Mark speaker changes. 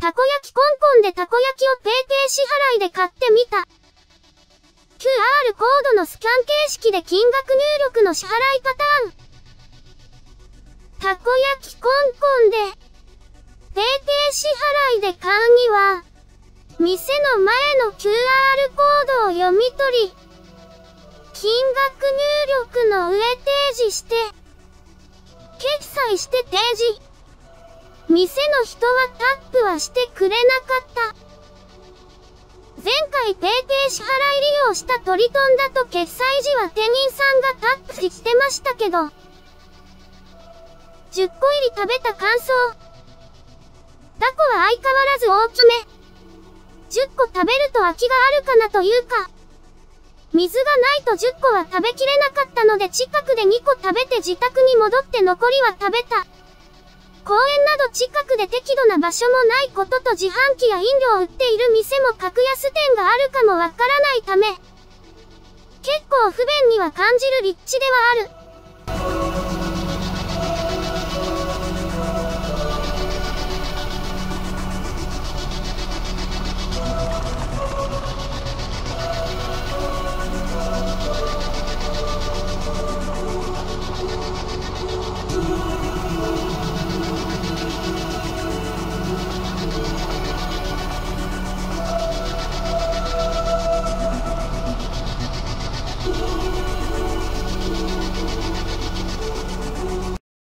Speaker 1: たこ焼きコンコンでたこ焼きをペイペイ支払いで買ってみた。QR コードのスキャン形式で金額入力の支払いパターン。たこ焼きコンコンで、ペイペイ支払いで買うには、店の前の QR コードを読み取り、金額入力の上提示して、決済して提示。店の人はタップはしてくれなかった。前回ペイペイ支払い利用したトリトンだと決済時は店員さんがタップしてましたけど、10個入り食べた感想。タコは相変わらず大きめ。10個食べると空きがあるかなというか、水がないと10個は食べきれなかったので近くで2個食べて自宅に戻って残りは食べた。公園など近くで適度な場所もないことと自販機や飲料を売っている店も格安店があるかもわからないため、結構不便には感じる立地ではある。